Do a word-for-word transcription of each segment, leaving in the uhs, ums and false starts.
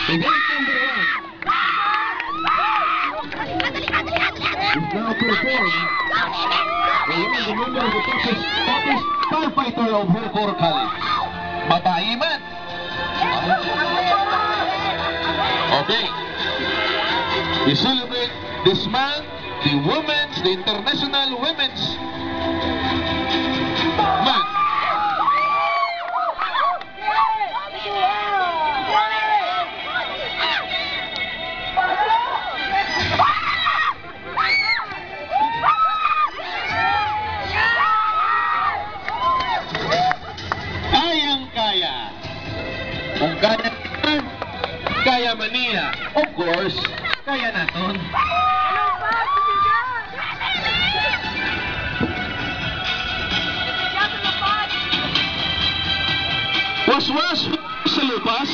Event number one is now performed along the member of the toughest, toughest firefighter of Hercor College. Babae man. Okay. We celebrate this month the women's, the International Women's Month. Kayang-kaya. Kung kaya naman, kaya man niya. Of course, kaya naton. Was-was sa lupas.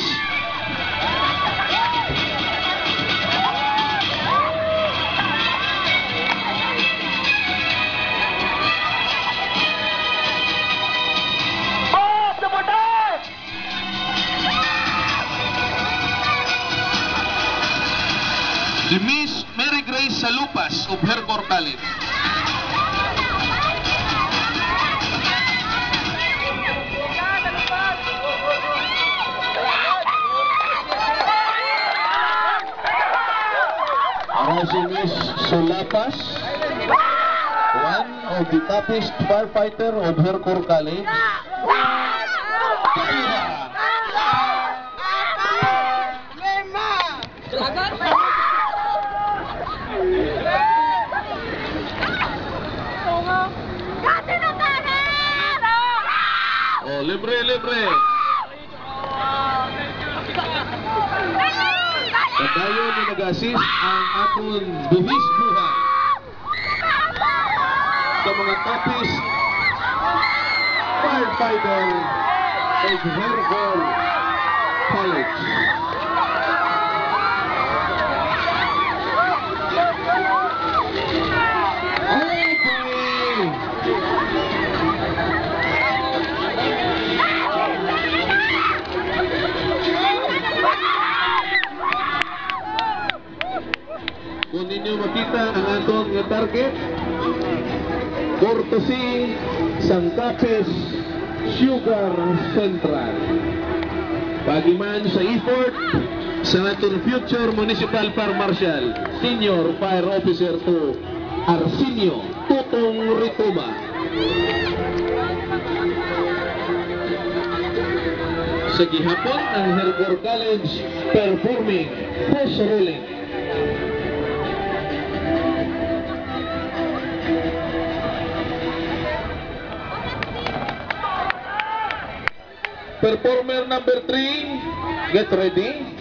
Si Miss Mary Grace Salupas of Hercor College. Para si Miss Sulapas, one of the toughest firefighter of Hercor College. Oh, libre, libre. Patayo na nag-assist ang aton buhis buhay sa mga toughest firefighter of Hercor College. Kung ninyo makita ang atong target, courtesy Sangkapes Sugar Central. Pagiman sa effort sa atong future Municipal Fire Marshal, Senior Fire Officer to Arsenio Tutong Rituma. Sa gihapon ang Hercor College performing horse rolling. Performer number three, get ready.